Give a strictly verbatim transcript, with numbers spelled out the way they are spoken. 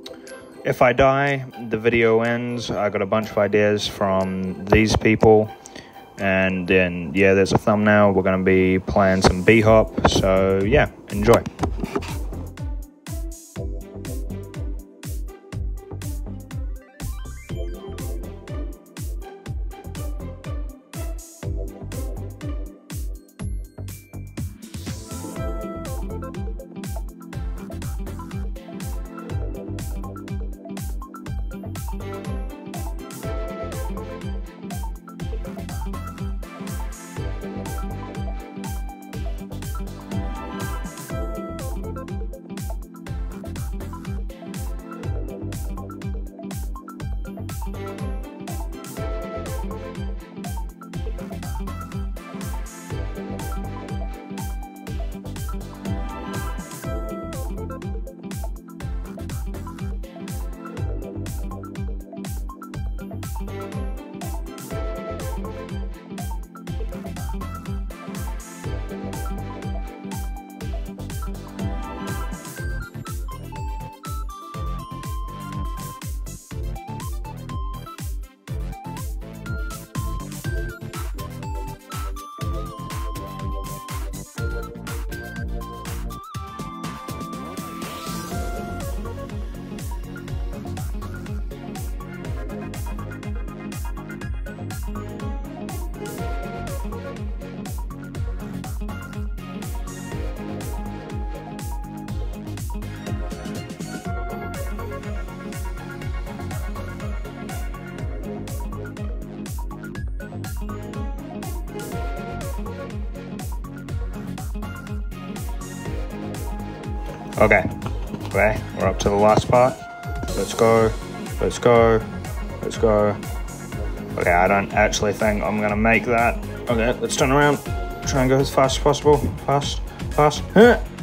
If I die, the video ends. I got a bunch of ideas from these people. And then, yeah, there's a thumbnail. We're going to be playing some Bhop. So, yeah, enjoy. Okay, okay, we're up to the last part. Let's go, let's go, let's go. Okay, I don't actually think I'm gonna make that. Okay, let's turn around. Try and go as fast as possible. Fast, fast.